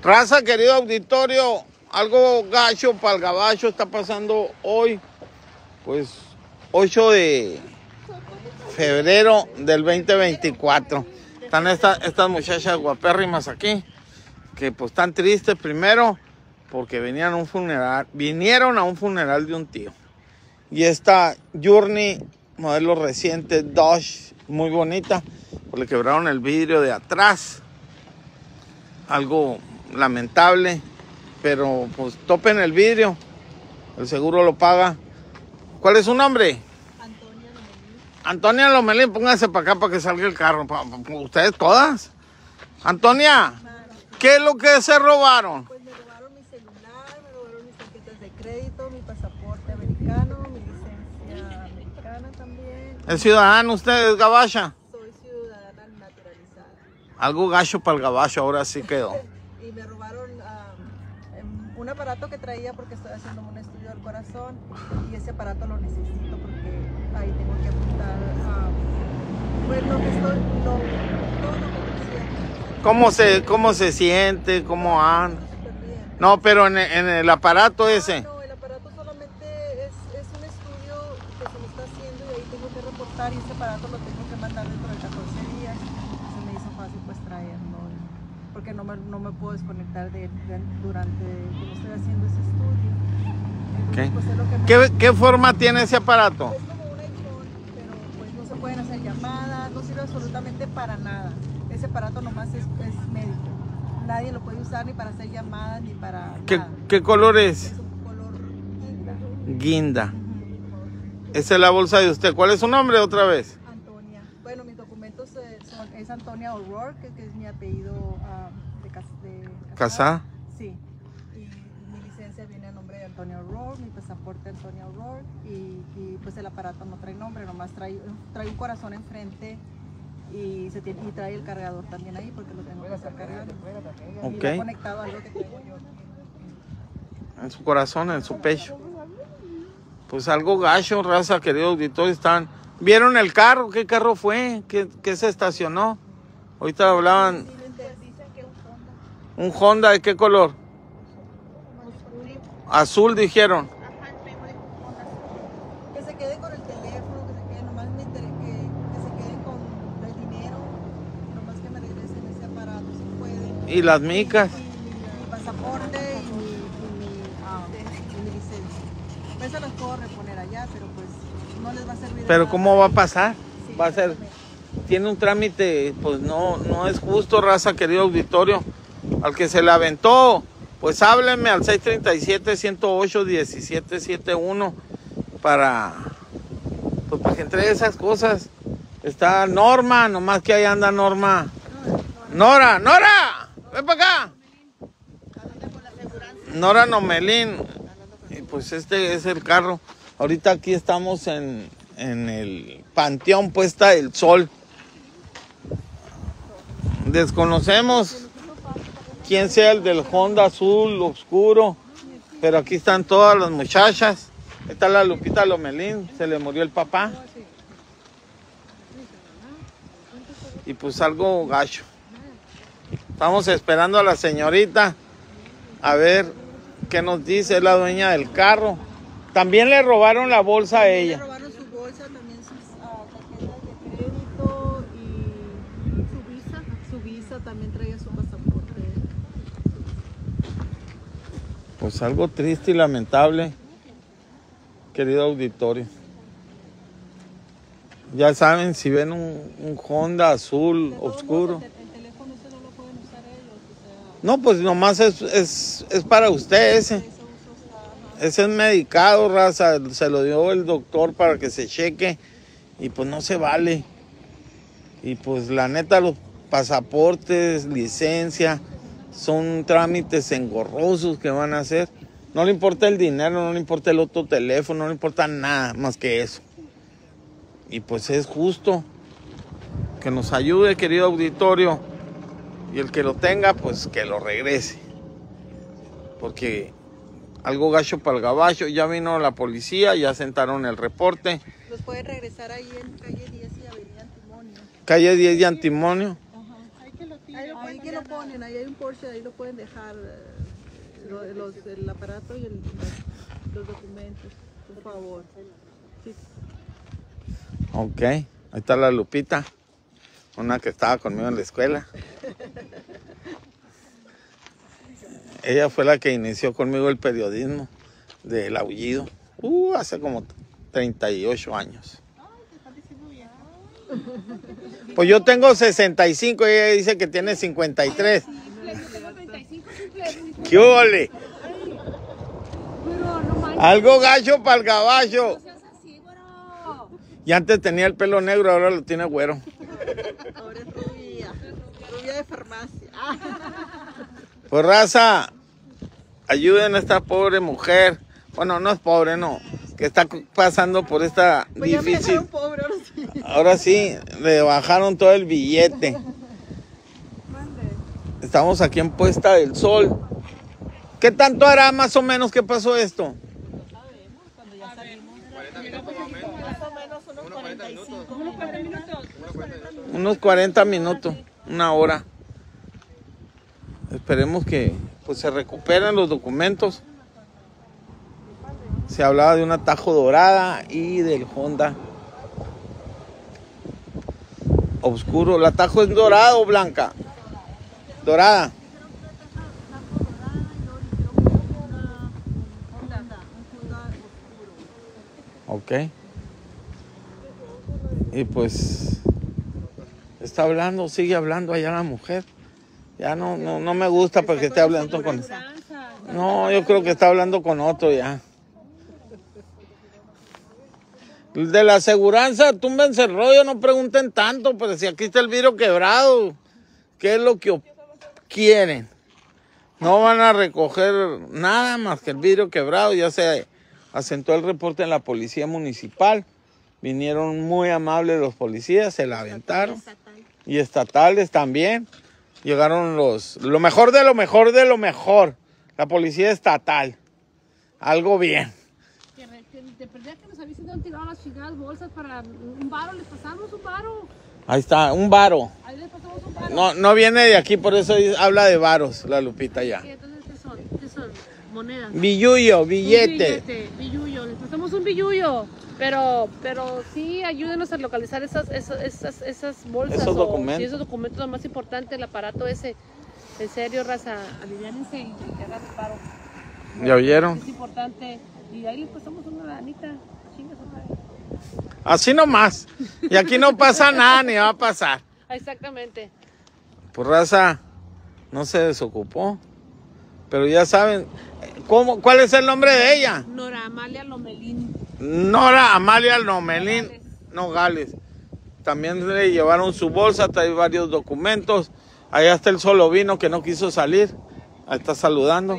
Raza, querido auditorio, algo gacho para el gabacho está pasando hoy, pues 8 de febrero del 2024. Están estas muchachas guapérrimas aquí, que pues están vinieron primero porque vinieron a un funeral de un tío. Y esta Journey, modelo reciente, Dodge, muy bonita, pues le quebraron el vidrio de atrás. Algo lamentable, pero pues topen el vidrio, el seguro lo paga. ¿Cuál es su nombre? Antonia Lomelín. Antonia Lomelín, pónganse para acá para que salga el carro. ¿Ustedes todas? Antonia, ¿qué es lo que se robaron? Pues me robaron mi celular, me robaron mis tarjetas de crédito, mi pasaporte americano, mi licencia americana también. ¿Es ciudadano usted, es gabacha? Soy ciudadana naturalizada. Algo gacho para el gabacho, ahora sí quedó. Y me robaron un aparato que traía porque estoy haciendo un estudio del corazón y ese aparato lo necesito porque ahí tengo que apuntar pues lo que estoy, todo lo que decía. ¿Cómo se siente? ¿Cómo anda? Súper bien. No, pero en el aparato ese. No, el aparato solamente es un estudio que se me está haciendo y ahí tengo que reportar y ese aparato lo tengo que mandar dentro de 14 días. Se me hizo fácil pues traerlo, porque no me puedo desconectar durante que estoy haciendo ese estudio. Entonces, pues, es lo que ¿Qué forma tiene ese aparato? es como un iPhone, pero pues no se pueden hacer llamadas, no sirve absolutamente para nada. Ese aparato nomás es médico. Nadie lo puede usar ni para hacer llamadas ni para nada. ¿Qué color es? Es un color guinda. Guinda. Esa es la bolsa de usted. ¿Cuál es su nombre otra vez? Antonia. Bueno, mis documentos es Antonia O'Rourke, que es mi apellido de ¿Casá? Sí. Y mi licencia viene a nombre de Antonia O'Rourke, mi pasaporte Antonia O'Rourke y pues el aparato no trae nombre, nomás trae un corazón enfrente y trae el cargador también ahí porque lo tengo que estar cargando. Ok. Y lo he conectado a algo que traigo yo. En su corazón, en su pecho. Pues algo gacho, raza, querido auditorio. ¿Vieron el carro? ¿Qué carro fue? ¿Qué se estacionó? Ahorita hablaban. ¿Un Honda de qué color? Azul, dijeron. Que se queden con el teléfono, que se queden, nomás me interesa que se queden con el dinero, nomás que me regresen ese aparato si pueden. ¿Y las micas? Mi pasaporte y mi licencia. Pues se las puedo reponer allá, pero pues no les va a servir de ¿Pero nada. cómo va a pasar? Sí, Va a ser... exactamente. Tiene un trámite, pues no es justo, raza, querido auditorio. Al que se le aventó, pues háblenme al 637-108-1771 para que entregue esas cosas. Está Norma, nomás que ahí anda Norma. Nora, ven para acá. Nora Lomelín. Y pues este es el carro. Ahorita aquí estamos en el Panteón Puesta del Sol. Desconocemos quién sea el del Honda azul oscuro, pero aquí están todas las muchachas. Está la Lupita Lomelín, se le murió el papá. Y pues algo gacho. Estamos esperando a la señorita a ver qué nos dice, es la dueña del carro. También le robaron la bolsa a ella. Le robaron su bolsa, también sus tarjetas de crédito y su visa. Su visa también traía su pasaporte. Pues algo triste y lamentable, querido auditorio. Ya saben, si ven un Honda azul oscuro. El teléfono ese no lo pueden usar ellos, o sea, No, pues nomás es para usted ese. ese uso está... Ese es medicado, raza. Se lo dio el doctor para que se cheque. Y pues no se vale. Y pues la neta, los pasaportes, licencia, son trámites engorrosos que van a hacer. No le importa el dinero, no le importa el otro teléfono, no le importa nada más que eso. Y pues es justo que nos ayude, querido auditorio. Y el que lo tenga, pues que lo regrese. Porque algo gacho para el gabacho. Ya vino la policía, ya sentaron el reporte. Los pueden regresar ahí en calle 10 y avenida Antimonio. Calle 10 y Antimonio. Ajá. Ahí que lo ponen ponen, ahí hay un Porsche, ahí lo pueden dejar, el aparato y los documentos, por favor. Sí. Ok, ahí está la Lupita, una que estaba conmigo en la escuela. Ella fue la que inició conmigo el periodismo del Aullido, hace como 38 años. Pues yo tengo 65 y ella dice que tiene 53. ¡Qué ole! Algo gacho para el gabacho. Y antes tenía el pelo negro, ahora lo tiene güero. Ahora es rubia de farmacia. Pues raza, ayuden a esta pobre mujer. Bueno, no es pobre, no. Que está pasando por esta pues difícil. Ya me dejaron pobre, ahora sí. Ahora sí, le bajaron todo el billete. Estamos aquí en Puesta del Sol. ¿Qué tanto hará más o menos que pasó esto? Cuando ya salimos. Más o menos unos 45. Unos 40 minutos. Unos 40 minutos, una hora. Esperemos que pues, se recuperen los documentos. Se hablaba de un Tajo Dorada y del Honda Oscuro. ¿El Tajo es dorado o blanca? Dorada. Ok. Y pues está hablando, sigue hablando allá la mujer. Ya no me gusta porque esté hablando con... No, yo creo que está hablando con otro ya. De la aseguranza, túmbense el rollo, no pregunten tanto, pero si aquí está el vidrio quebrado, ¿qué es lo que quieren? No van a recoger nada más que el vidrio quebrado. Ya se asentó el reporte en la policía municipal. Vinieron muy amables los policías, se la aventaron. Y estatales también. Llegaron lo mejor de lo mejor de lo mejor. La policía estatal. Algo bien. De perdida que nos avisen de dónde tiraron las chingadas bolsas para un varo, les pasamos un varo. Ahí está, un varo. Ahí les pasamos un varo. No viene de aquí, por eso habla de varos, la Lupita ya. Entonces, ¿qué son? Monedas. Billullo, billete. Billullo, les pasamos un billullo. Pero sí, ayúdenos a localizar esas bolsas. Esos documentos. Sí, esos documentos, lo más importante, el aparato ese. En serio, raza, aliviánense y hagan el paro. ¿Ya oyeron? Es importante. Y ahí les pasamos una lanita. Chingas, Así nomás. Y aquí no pasa nada ni va a pasar. exactamente. Pues raza, no se desocupó. Pero ya saben, ¿cuál es el nombre de ella? Nora Amalia Lomelín. Nora Amalia Lomelín Nogales. También le llevaron su bolsa, trae varios documentos. Allá está el Solovino que no quiso salir. Ahí está saludando.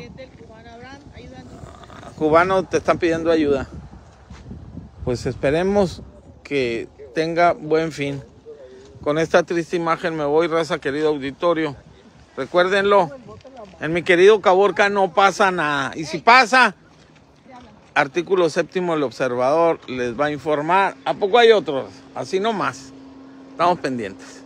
Cubano, te están pidiendo ayuda. Pues esperemos que tenga buen fin. Con esta triste imagen me voy, raza, querido auditorio. Recuérdenlo, en mi querido Caborca no pasa nada. Y si pasa, artículo 7 del Observador les va a informar. ¿A poco hay otros? Así nomás. Estamos pendientes.